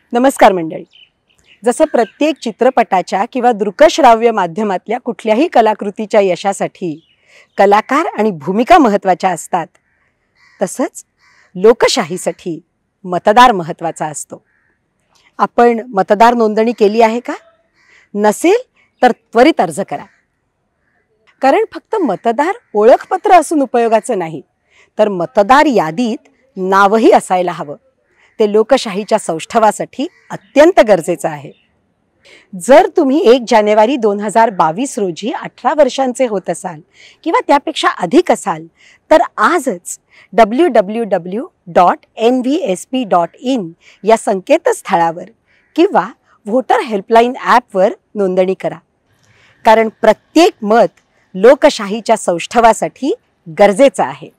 नमस्कार मंडळी. जसं प्रत्येक चित्रपटाच्या किंवा दृकश्राव्य माध्यमातल्या कुठल्याही कलाकृतीच्या यशासाठी कलाकार आणि भूमिका महत्त्वाच्या असतात, तसंच लोकशाहीसाठी मतदार महत्त्वाचा असतो. आपण मतदार नोंदणी केली आहे का? नसेल तर त्वरित अर्ज करा. कारण फक्त मतदार ओळखपत्र असून उपयोगाचं नाही, तर मतदार यादीत नावही असायला हवं. ते लोकशाहीच्या सौष्ठवासाठी अत्यंत गरजेचं आहे. जर तुम्ही 1 जानेवारी 2022 रोजी 18 वर्षांचे होत असाल किंवा त्यापेक्षा अधिक असाल, तर आजच www.nvsp.in या संकेतस्थळावर किंवा व्होटर हेल्पलाईन ॲपवर नोंदणी करा. कारण प्रत्येक मत लोकशाहीच्या सौष्ठवासाठी गरजेचं आहे.